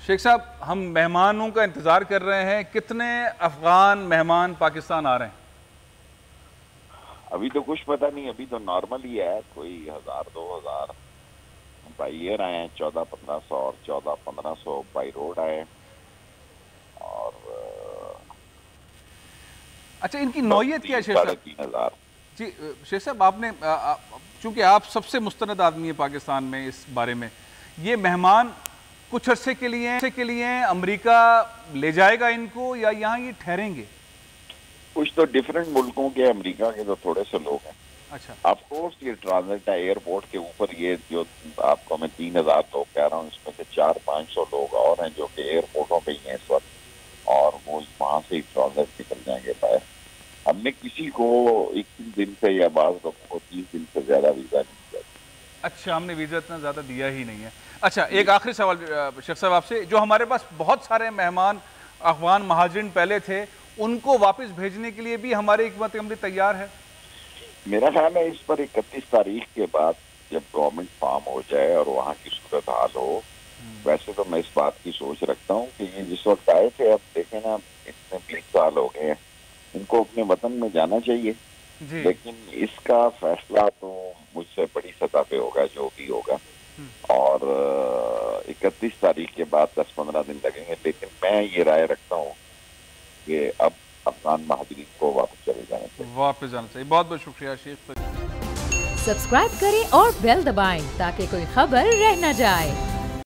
शेख साहब, हम मेहमानों का इंतज़ार कर रहे हैं, कितने अफगान मेहमान पाकिस्तान आ रहे हैं? अभी तो कुछ पता नहीं, अभी तो नॉर्मल ही है, कोई 1000-2000 बाई एयर आए हैं, 1400-1500 और 1400-1500 बाई रोड आए। और अच्छा, इनकी नौयत क्या है शेख साहब? 3,500 जी शेख साहब, आपने चूंकि आप सबसे मुस्तनद आदमी है पाकिस्तान में, इस बारे में, ये मेहमान कुछ अरसे के लिए अमेरिका ले जाएगा इनको या यहाँ ये ठहरेंगे? कुछ तो डिफरेंट मुल्कों के, अमेरिका के तो थोड़े से लोग हैं। अच्छा, ऑफ कोर्स ये ट्रांजिट है एयरपोर्ट के ऊपर। ये जो आपको मैं 3,000 लोग कह रहा हूँ, इसमें से 400-500 लोग और हैं जो कि एयरपोर्टों पे ही हैं इस वक्त, और वो वहाँ से ही ट्रांजिट निकल जाएंगे बाहर। हमने किसी को 21 दिन से या बाज़ लोगों को 30 दिन से ज्यादा वीजा नहीं दिया। अच्छा, हमने वीज़ा इतना ज़्यादा दिया ही नहीं है। अच्छा, एक आखिरी सवाल शेख साहब आपसे, जो हमारे पास बहुत सारे मेहमान अफगान महाजिरीन पहले थे, उनको वापस भेजने के लिए भी हमारी हुकूमत अमली तैयार है? मेरा ख्याल है इस पर 31 तारीख के बाद जब गवर्नमेंट फॉर्म हो जाए और वहाँ की सूरत हाल हो, वैसे तो मैं इस बात की सोच रखता हूँ कि ये जिस वक्त आए थे, अब देखें ना, इतने 20 साल हो गए हैं, इनको अपने वतन में जाना चाहिए। लेकिन इसका फैसला तो मुझसे बड़ी सतह पे होगा, जो भी होगा। और 31 तारीख के बाद 10-15 दिन लगेंगे, लेकिन मैं ये राय रखता हूँ कि अब अफगान महाजिरीन को वापस चले जाना चाहिए। वापस जाना चाहिए। बहुत बहुत शुक्रिया शेख। सब्सक्राइब करें और बेल दबाएं ताकि कोई खबर रह न जाए।